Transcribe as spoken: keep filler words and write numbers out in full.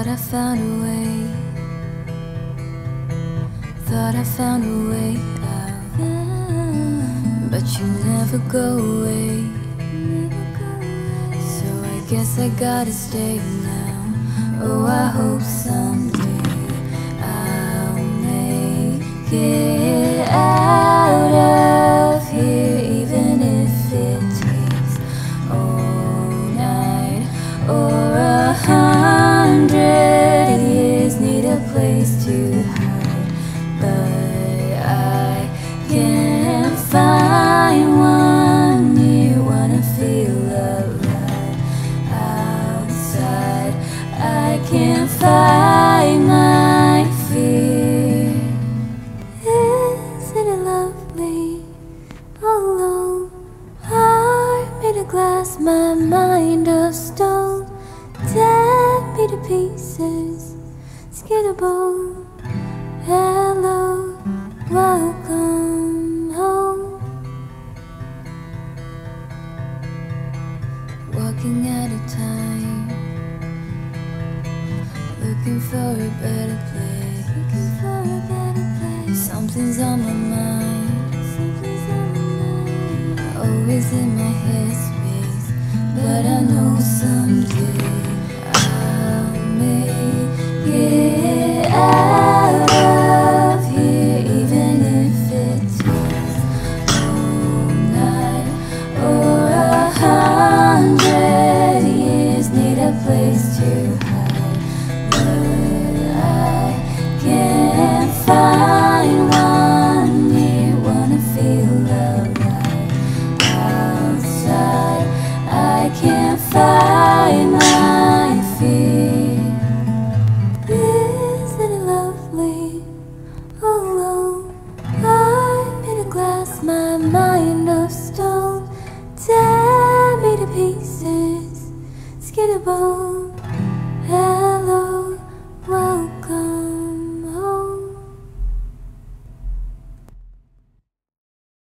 Thought I found a way, thought I found a way out, but you never go away. So I guess I gotta stay now. Oh, I hope someday I'll make it out of here, even if it takes all night or a hundred years. Need a place to hide, but I can't find one. You wanna feel alive outside. I can't fight my fear. Isn't it lovely? Alone, heart made of glass, my mind of stone. Tear me to pieces, skin and bone. Hello, welcome home. Walking out of time, looking for a better place. Looking for a better place. Something's on my mind. Something's on my mind. Always in my headspace, but I know someday I'll make it out of here, even if it takes all night or a hundred years. Need a place to hide, but I can't find one. You wanna feel alive outside. I can't fight my fear. Isn't it lovely? Alone, I'm in a glass, my mind of stone. Tear me to pieces, skin and bone.